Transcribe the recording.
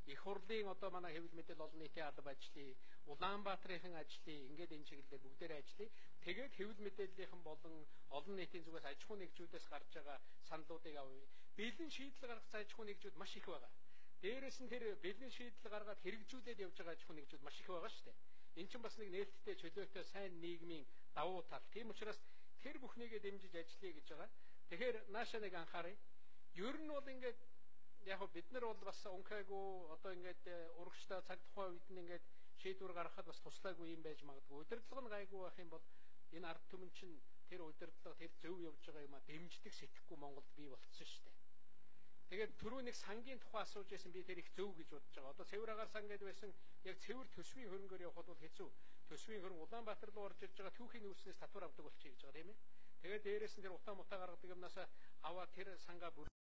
их хурлын одоо манай хэвлэл мэдээлэл олон нийтийн алба ажлыг, Улаанбаатарын ажлыг ингээд энэ чиглэлээр бүгдээрээ ажиллая. Тэгээд хэвлэл мэдээллийнхэн болон олон нийтийн зүгээс аж ахуй нэгжүүдээс гарч байгаа саналуудыг авъя. Бэлэн шийдэл гаргах аж ахуй нэгжүүд маш их байгаа. Дээрээс нь тэр бэлэн шийдэл гаргаад хэрэгжүүлээд явж байгаа аж ахуй нэгжүүд маш их байгаа шүү дээ. Эн чинь бас нэг нээлттэй чөлөөтэй сайн нийгмийн давуу тал. Тийм учраас тэр бүхнийгээ дэмжиж ажиллая гэж байгаа. Тэгэхээр нааша нэг анхаарай. Ер нь бол ингээд яг бид нар бол бас унхайгүй одоо ингээд урагштай цаг тухайн үед нь ингээд шийдвэр гаргахад бас туслаагүй юм байж магадгүй. Удирдлага нь гайгүй байх юм бол энэ ард түмэн чинь тэр удирдлага тэр зөв явж байгаа юм а дэмждэг сэтгэхгүй Монголд бий болцсон шүү дээ. Тэгээд түрүү нэг сангийн тухай асууж байсан би тэр их зөв гэж бодож байгаа. Одоо цэвэр агаар сан гэдэг байсан яг цэвэр төсвийн хөрөнгөөр явхад бол хэцүү. Төсвийн хөрөнгө Улаанбаатар руу орж ирж байгаа түүхийн нүүрснээс татвар авдаг болчих гэж байгаа тийм ээ. Тэгээд дээрээс нь тэр утаа мутаа гаргадаг юмнасаа аваад тэр сангаа